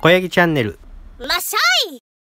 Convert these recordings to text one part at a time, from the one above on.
小ヤギチャンネル。 まっしゃい。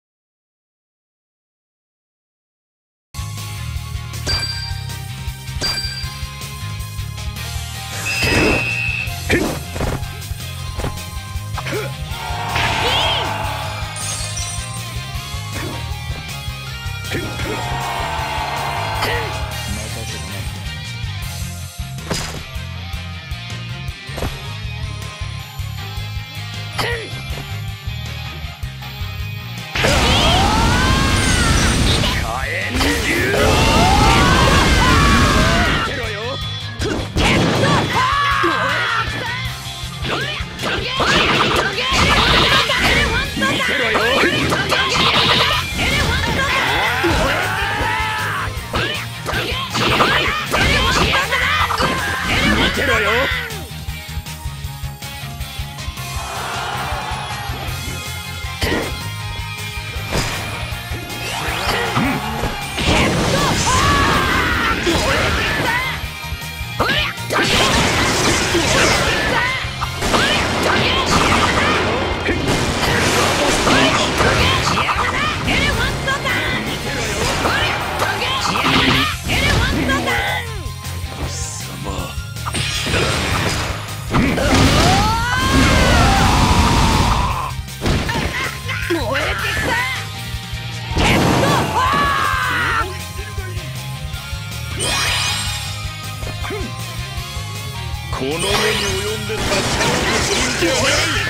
この目に及んで立ち直りするんじゃ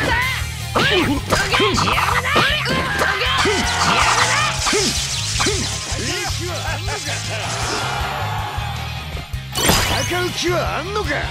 戦う気はあんのか。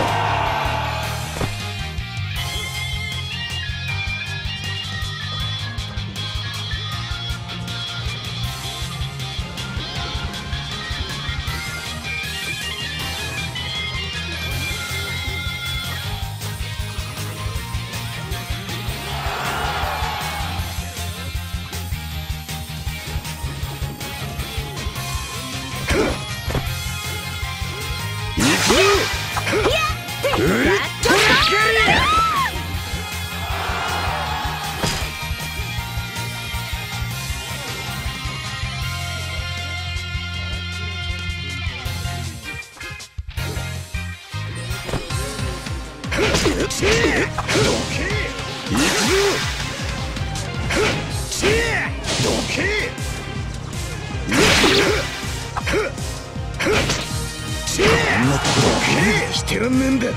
してらんねえんだ。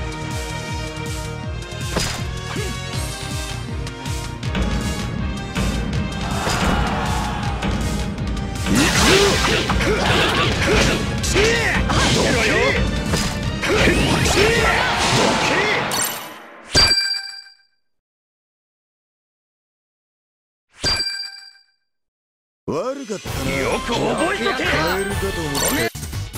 悪かったな。よく覚えとけ。カエルだと思って。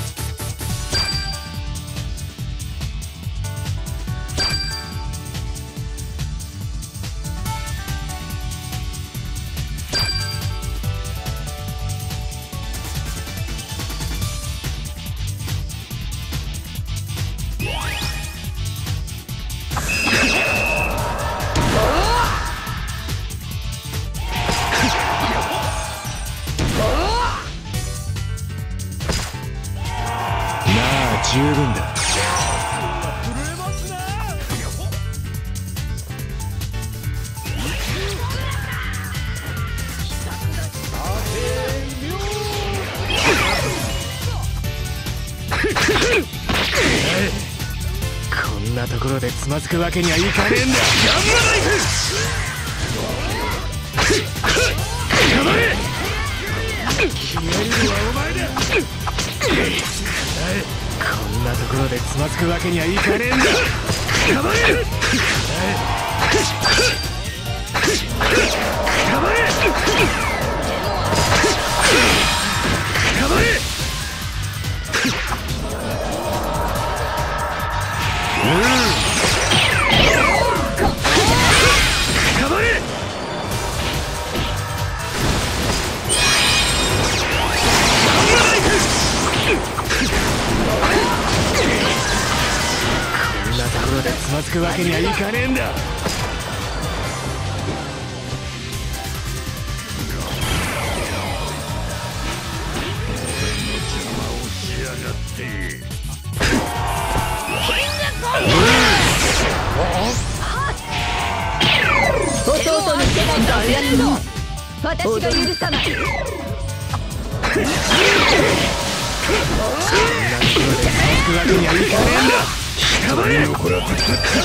十分だ。こんなところでつまずくわけにはいかねえんだ。ガンマナイフ。頑張れ。決めるのはお前だ。こんなところでつまずくわけにはいかねえんだ。頑張れ。頑張れ。頑張れ。頑張れ。こんなところでつまずくわけにはいかねえんだ。 弟の世代のやつの私が許さない。 行くわけにはいかねえんだ。下まで残らず。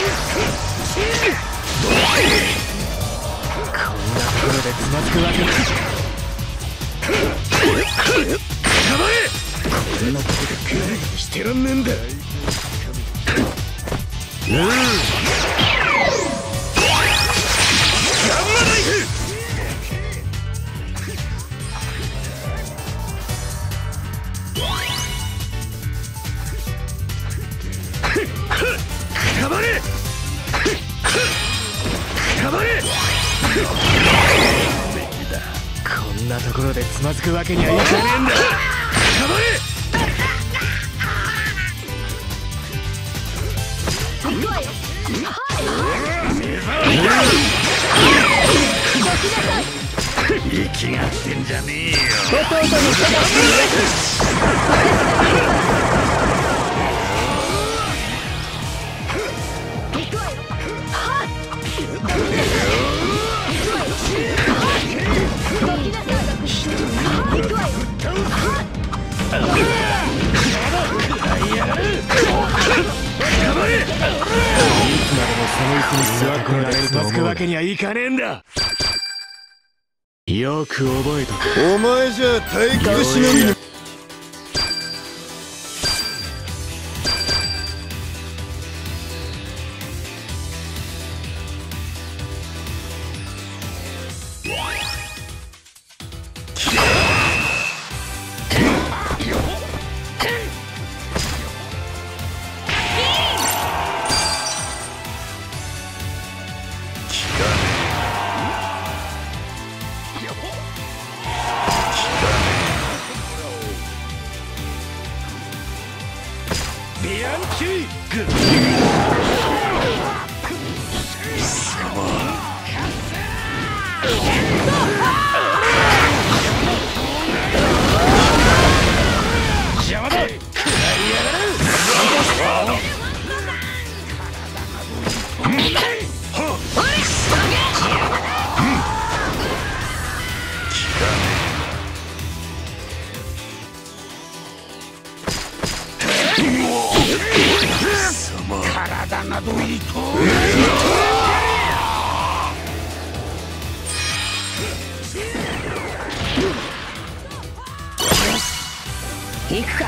こんなところでつまずくわけだ。下まれ。こんなとこでグズグズしてらんねえんだ。ガンマナイフ。くたばれ。くたばれ。こんなところでつまずくわけにはいかねえんだ。くたばれ。息がってんじゃねえよ。弟の世代つまずくわけにはいかねえんだ。よく覚えとけ。お前じゃ退屈しのぎの。ビアンキーグ邪魔だ。体などいと行くか。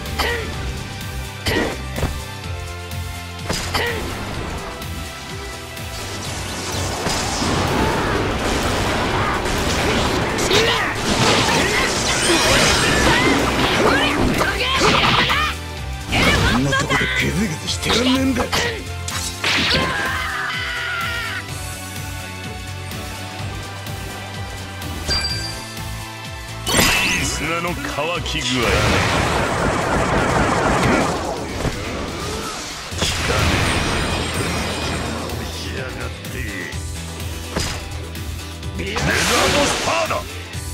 こんなとこでグズグズしてらんねえんだ。 砂の乾き具合。 しやがって。 レザードスターだ。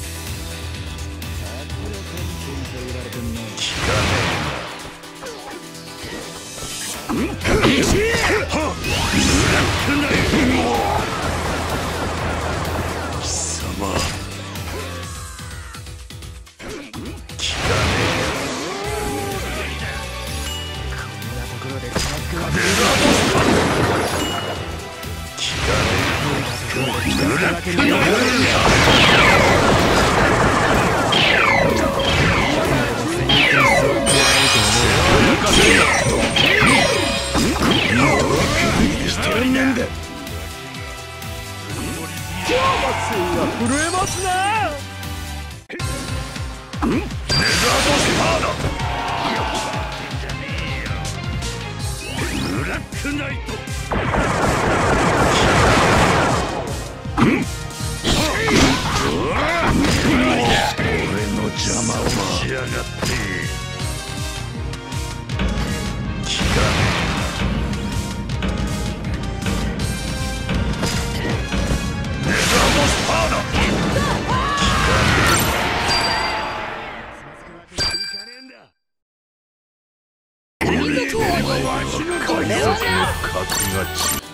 貴様。震えますね。 レザードスターだ。 ブラックナイト。俺の邪魔をしやがって。 レザードスターだ。 格が違う。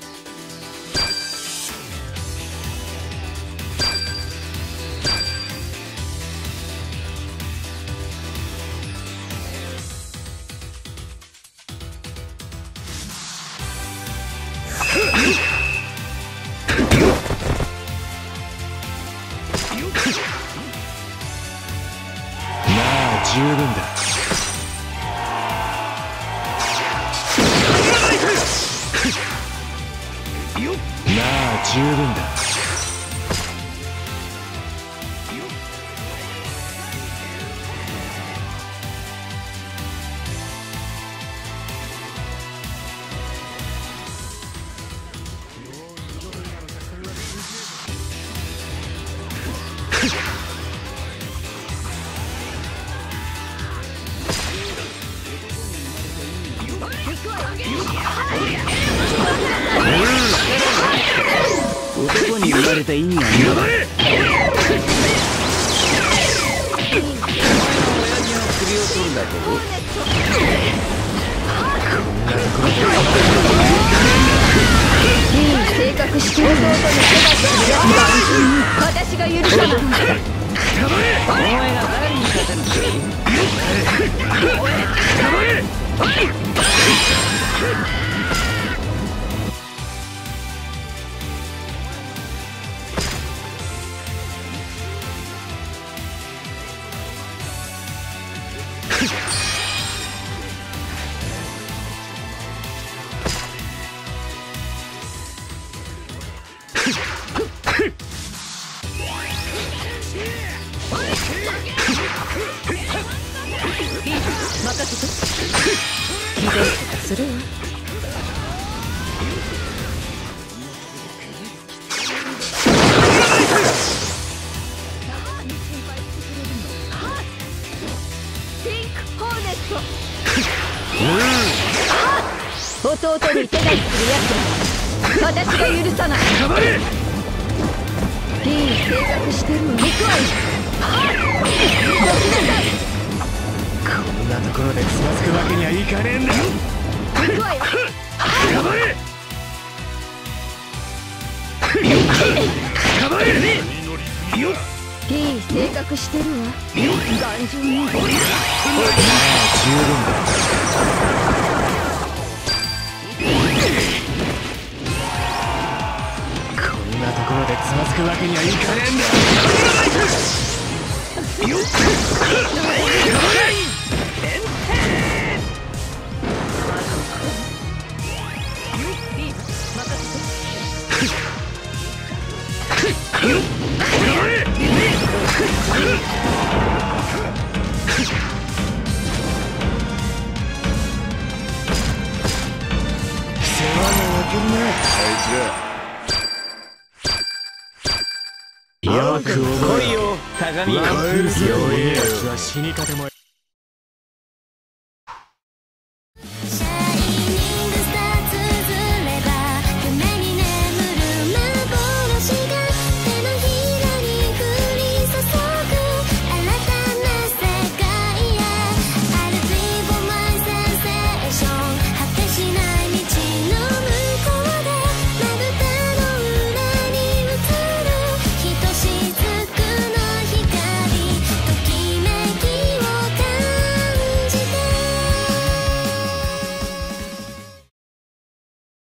十分だ。まあ十分だ。 男に生まれた意味はない。首を取るだけど。 いい性格して弟に手がつくやつは私が許さない。 お前が誰に勝てるんだ。 任せて。ひどいことするわ。ピンクホーネット。弟に手がつくやつは私が許さない。いい性格してるわ。行くわよ。どきなさい。 こんなところでつまずくわけにはいかねえんだ。 行くわよ。 頑張れ。頑張れ。よっ。 いい性格してるわ。頑丈に。 まあ十分だ。こんなところでつまずくわけにはいかねえんだ。よっ。よく来いよ、鏡が。弱えやつは死に方も